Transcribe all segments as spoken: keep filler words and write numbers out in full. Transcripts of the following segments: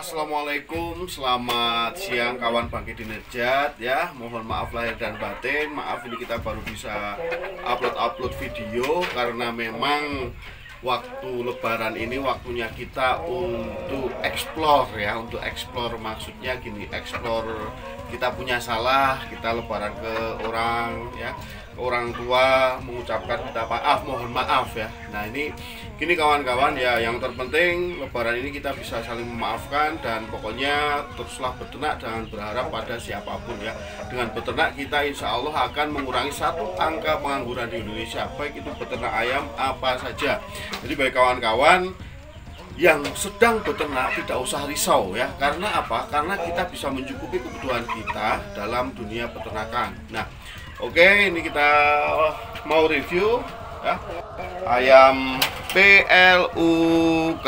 Assalamualaikum, selamat siang kawan Bangkit Dinejat ya. Mohon maaf lahir dan batin. Maaf ini kita baru bisa upload-upload video karena memang waktu lebaran ini waktunya kita untuk explore ya, untuk explore maksudnya gini, explore kita punya salah, kita lebaran ke orang ya, ke orang tua mengucapkan minta maaf, mohon maaf ya. Nah ini gini kawan-kawan ya, yang terpenting lebaran ini kita bisa saling memaafkan dan pokoknya teruslah beternak, jangan berharap pada siapapun ya. Dengan beternak kita insya Allah akan mengurangi satu angka pengangguran di Indonesia, baik itu beternak ayam apa saja. Jadi bagi kawan-kawan yang sedang beternak tidak usah risau ya. Karena apa? Karena kita bisa mencukupi kebutuhan kita dalam dunia peternakan. Nah, oke, okay, ini kita mau review ya ayam P L U K.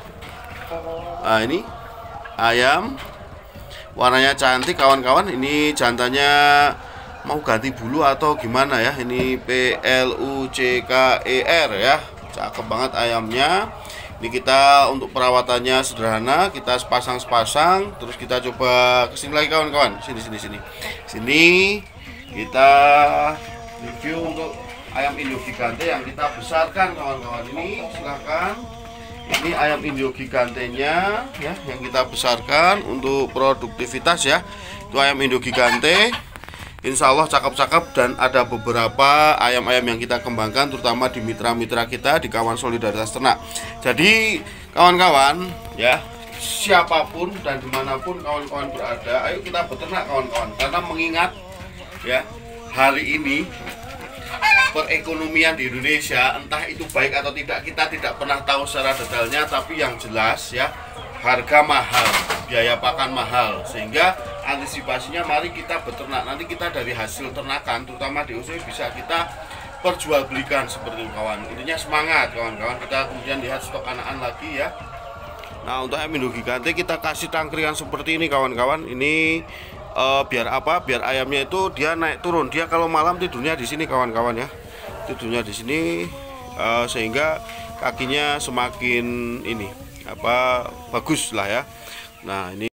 Nah, ini ayam warnanya cantik kawan-kawan. Ini jantannya mau ganti bulu atau gimana ya? Ini P L U C K E R ya. Cakep banget ayamnya. Ini kita untuk perawatannya sederhana, kita sepasang-sepasang, terus kita coba kesini lagi kawan-kawan, sini sini sini, sini kita review untuk ayam Indio Gigante yang kita besarkan kawan-kawan. Ini silahkan, ini ayam Indio Gigantenya ya, yang kita besarkan untuk produktivitas ya. Itu ayam Indio Gigante. Insya Allah cakep-cakep dan ada beberapa ayam-ayam yang kita kembangkan terutama di mitra-mitra kita di kawan solidaritas ternak. Jadi kawan-kawan ya, siapapun dan dimanapun kawan-kawan berada, ayo kita beternak kawan-kawan. Karena mengingat ya, hari ini perekonomian di Indonesia entah itu baik atau tidak kita tidak pernah tahu secara detailnya, tapi yang jelas ya harga mahal, biaya pakan mahal, sehingga antisipasinya mari kita beternak. Nanti kita dari hasil ternakan terutama di usia bisa kita perjualbelikan seperti itu kawan. Intinya semangat kawan-kawan. Kita kemudian lihat stok anakan lagi ya. Nah untuk ayam Indio Gigante kita kasih tangkringan seperti ini kawan-kawan. Ini uh, biar apa? Biar ayamnya itu dia naik turun. Dia kalau malam tidurnya di sini kawan-kawan ya. Tidurnya di sini uh, sehingga kakinya semakin ini apa bagus lah ya. Nah ini